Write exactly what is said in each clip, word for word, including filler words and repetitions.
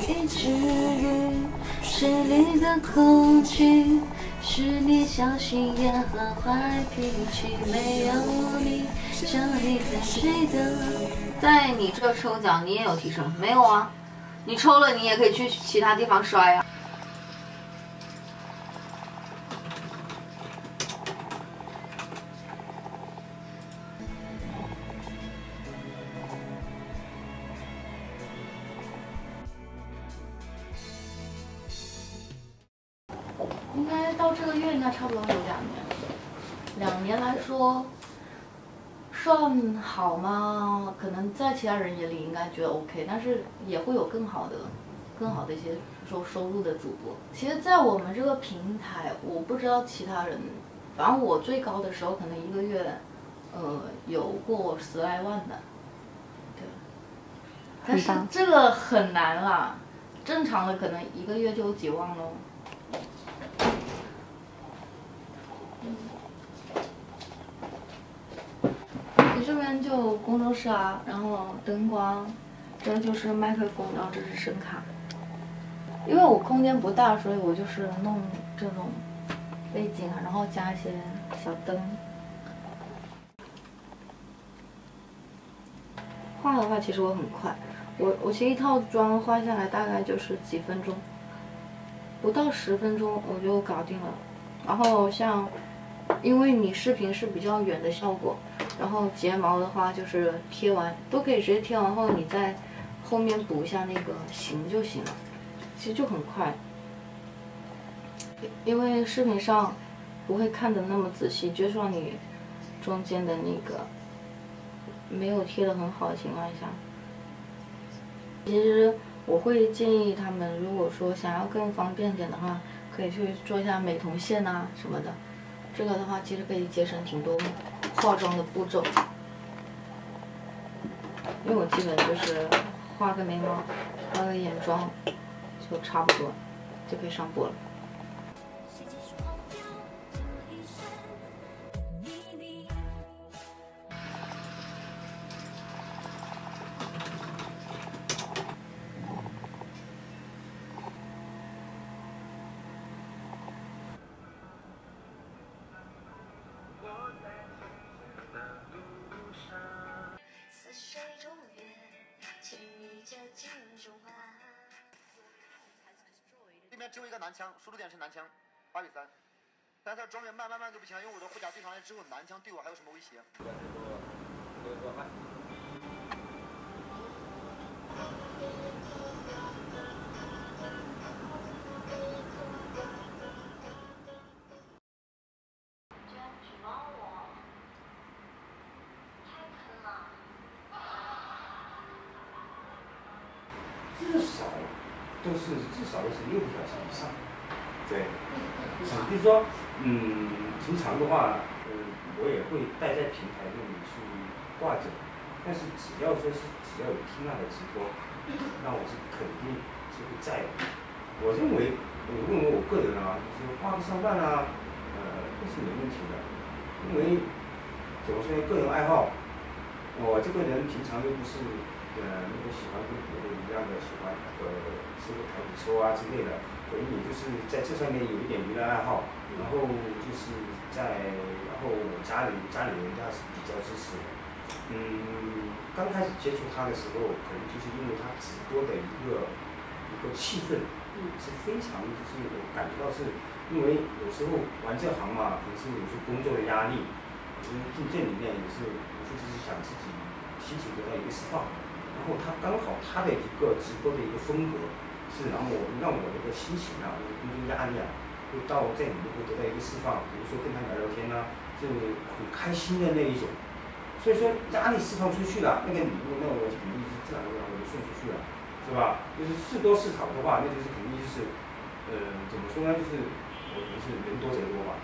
一只鱼，水里的空气是你小心眼和坏脾气，没有你，像你在谁的？在你这抽奖，你也有提成没有啊？你抽了，你也可以去其他地方刷呀。应该到这个月应该差不多有两年，两年来说算好吗？可能在其他人眼里应该觉得 OK， 但是也会有更好的、更好的一些收收入的主播。其实，在我们这个平台，我不知道其他人，反正我最高的时候可能一个月，呃，有过十来万的，对。但是这个很难啦，正常的可能一个月就有几万喽。你这边就工作室啊，然后灯光，这就是麦克风，然后这是声卡。因为我空间不大，所以我就是弄这种背景啊，然后加一些小灯。画的话，其实我很快，我我其实一套妆画下来大概就是几分钟，不到十分钟我就搞定了。然后像，因为你视频是比较远的效果。然后睫毛的话就是贴完都可以直接贴完后，你在后面补一下那个形就行了，其实就很快。因为视频上不会看得那么仔细，就算你中间的那个没有贴得很好的情况下，其实我会建议他们，如果说想要更方便点的话，可以去做一下美瞳线啊什么的。这个的话，其实可以节省挺多化妆的步骤，因为我基本就是画个眉毛，画个眼妆，就差不多就可以上播了。 这边只有一个男枪，输出点是男枪，八比三。但是他庄园慢慢慢就不行，因为我的护甲对上来之后，男枪对我还有什么威胁？ 居然举报我，太坑了！ 至少都是至少都是六个小时以上。对，嗯，比如说，嗯，平常的话，呃，我也会待在平台那里去挂着，但是只要说是只要有缇娜的直播，那我是肯定是会在的。我认为，我认为我个人啊，就是花个上万啊，呃，都是没问题的，因为怎么说呢，个人爱好，我这个人平常又不是呃那个喜欢跟别人一样的喜欢呃吃个台底抽啊之类的。所以你就是在这上面有一点娱乐爱好，然后就是在，然后我家里家里人家是比较支持的。嗯，刚开始接触他的时候，可能就是因为他直播的一个一个气氛，是非常就是我感觉到是，因为有时候玩这行嘛，平时有时候工作的压力，就是进这里面也是有时候就是想自己心情得到一个释放，然后他刚好他的一个直播的一个风格。是让我让我这个心情啊，工作压力啊，会到在里面会得到一个释放。比如说跟他聊聊天呐、啊，就很开心的那一种。所以说压力释放出去了，那个礼物那我就肯定是自然而然我就送出去了，是吧？就是事多事少的话，那就是肯定就是，呃，怎么说呢？就是我觉得是人多则多吧。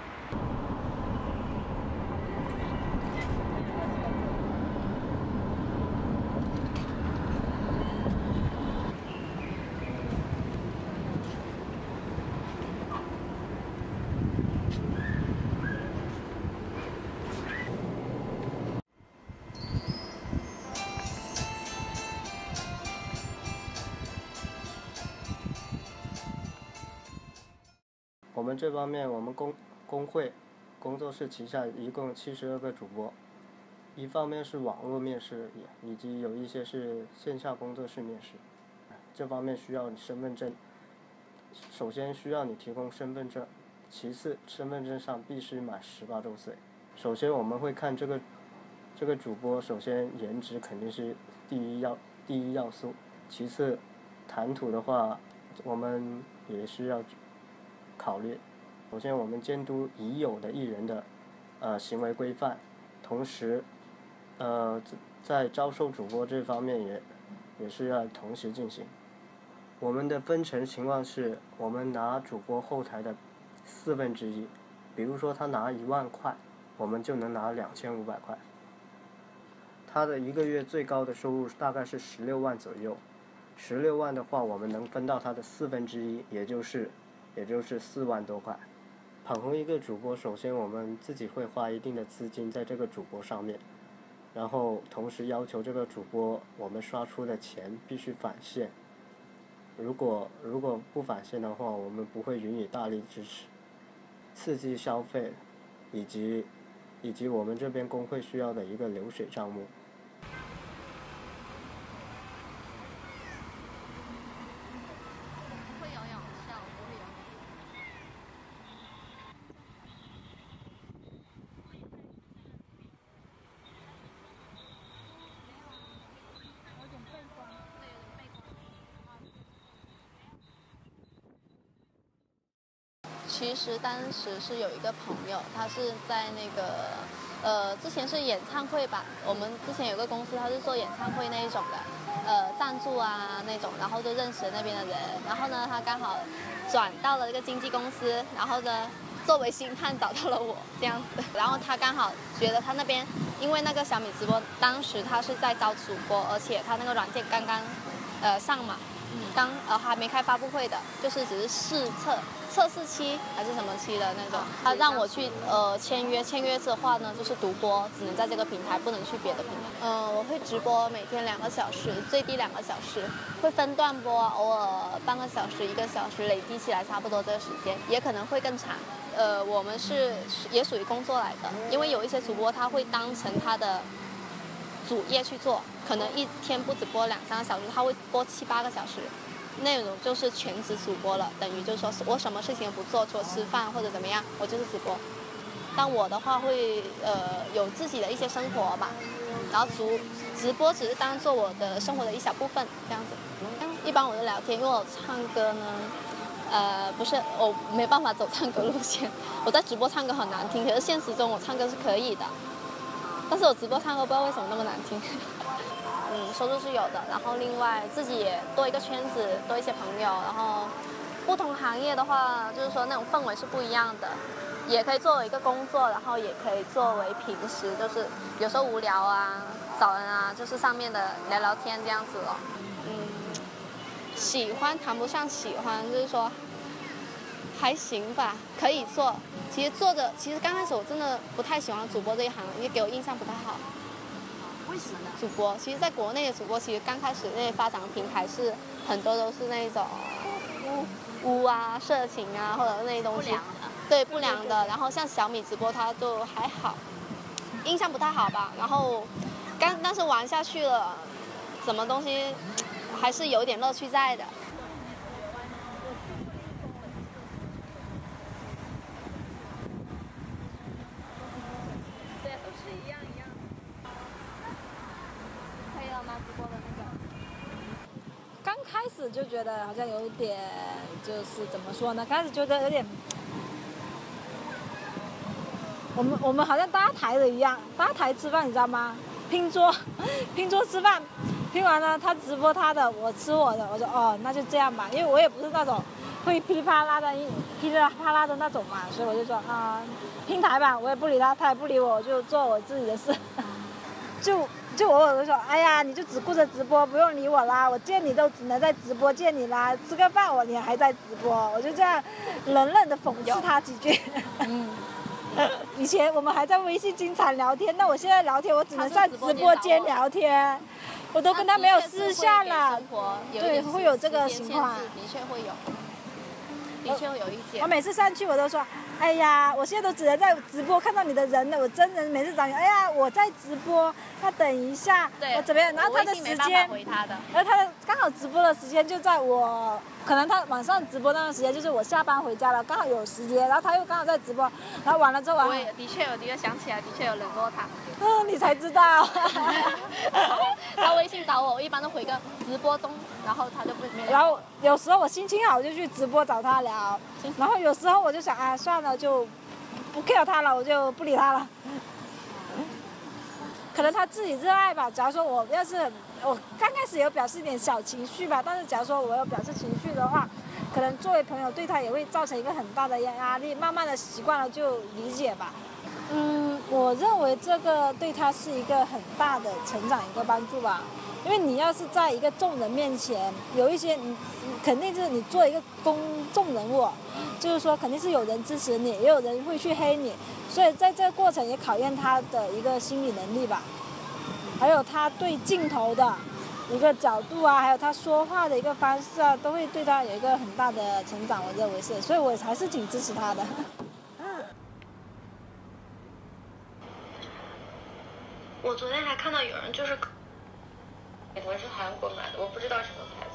我们这方面，我们工工会工作室旗下一共七十二个主播，一方面是网络面试，以及有一些是线下工作室面试。这方面需要你身份证，首先需要你提供身份证，其次身份证上必须满十八周岁。首先我们会看这个这个主播，首先颜值肯定是第一要第一要素，其次谈吐的话，我们也需要考虑。首先我们监督已有的艺人的呃行为规范，同时呃在招收主播这方面也也是要同时进行。我们的分成情况是，我们拿主播后台的四分之一，比如说他拿一万块，我们就能拿两千五百块。他的一个月最高的收入大概是十六万左右，十六万的话，我们能分到他的四分之一，也就是也就是四万多块。捧红一个主播，首先我们自己会花一定的资金在这个主播上面，然后同时要求这个主播我们刷出的钱必须返现。如果如果不返现的话，我们不会予以大力支持，刺激消费，以及以及我们这边工会需要的一个流水账目。 会游泳，下午不会游泳。有点背光，对，有点背光。其实当时是有一个朋友，他是在那个呃之前是演唱会吧，我们之前有个公司，他是做演唱会那一种的，呃赞助啊那种，然后就认识那边的人，然后呢他刚好转到了这个经纪公司，然后呢作为星探找到了我这样子，然后他刚好觉得他那边因为那个小米直播当时他是在招主播，而且他那个软件刚刚呃上嘛。刚呃还没开发布会的，就是只是试测测试期还是什么期的那种。他让我去呃签约，签约的话呢，就是独播，只能在这个平台，不能去别的平台。嗯、呃，我会直播每天两个小时，最低两个小时，会分段播，偶尔半个小时、一个小时，累积起来差不多这个时间，也可能会更长。呃，我们是也属于工作来的，因为有一些主播他会当成他的主业去做，可能一天不止播两三个小时，他会播七八个小时，那种就是全职主播了，等于就是说我什么事情也不做，除了吃饭或者怎么样，我就是直播。但我的话会呃有自己的一些生活吧，然后直直播只是当做我的生活的一小部分这样子。一般我就聊天，因为我唱歌呢，呃不是我没办法走唱歌路线，我在直播唱歌很难听，可是现实中我唱歌是可以的。但是我直播唱歌不知道为什么那么难听。嗯，收入是有的，然后另外自己也多一个圈子，多一些朋友，然后不同行业的话，就是说那种氛围是不一样的，也可以作为一个工作，然后也可以作为平时就是有时候无聊啊，找人啊，就是上面的聊聊天这样子咯。嗯，喜欢谈不上喜欢，就是说还行吧，可以做。其实做着，其实刚开始我真的不太喜欢主播这一行，因为给我印象不太好。 为什么呢？ 主播，其实在国内的主播，其实刚开始那些发展平台是很多都是那种污污啊、色情啊，或者那些东西， 不良的。 对不良的。然后像小米直播，它就还好，印象不太好吧。然后刚但是玩下去了，什么东西还是有点乐趣在的。 刚开始就觉得好像有点，就是怎么说呢？开始觉得有点，我们我们好像搭台的一样，搭台吃饭，你知道吗？拼桌，拼桌吃饭，拼完了他直播他的，我吃我的，我说哦，那就这样吧，因为我也不是那种会噼里啪啦的、噼里啪啦的那种嘛，所以我就说啊、呃，拼台吧，我也不理他，他也不理我，我就做我自己的事，就。就偶尔就说，哎呀，你就只顾着直播，不用理我啦。我见你都只能在直播见你啦，吃个饭我你还在直播，我就这样冷冷的讽刺他几句。嗯，以前我们还在微信经常聊天，那我现在聊天我只能在直播间聊天，我都跟他没有私下了。对，会有这个情况。 的确会有。 的确会有意见。 我每次上去我都说，哎呀，我现在都只能在直播看到你的人了，我真人每次找你，哎呀，我在直播，要等一下， 对， 我怎么样？然后他的时间， 回他的， 而他的刚好直播的时间就在我，可能他晚上直播那段时间就是我下班回家了，刚好有时间，然后他又刚好在直播，然后完了之后我， 我也的确有，的确想起来，的确有冷落他。 嗯，你才知道。 他微信找我，我一般都回个直播中，然后他就不没。 然后有时候我心情好，我就去直播找他聊，然后有时候我就想，啊，算了，就不 care 他了，我就不理他了。可能他自己热爱吧。假如说我要是我刚开始有表示一点小情绪吧，但是假如说我有表示情绪的话，可能作为朋友对他也会造成一个很大的压力，慢慢的习惯了就理解吧。嗯，我认为这个对他是一个很大的成长一个帮助吧，因为你要是在一个众人面前，有一些你肯定是你做一个公众人物，就是说肯定是有人支持你，也有人会去黑你，所以在这个过程也考验他的一个心理能力吧，还有他对镜头的一个角度啊，还有他说话的一个方式啊，都会对他有一个很大的成长，我认为是，所以我还是挺支持他的。 我昨天还看到有人就是，可能是韩国买的，我不知道什么牌子。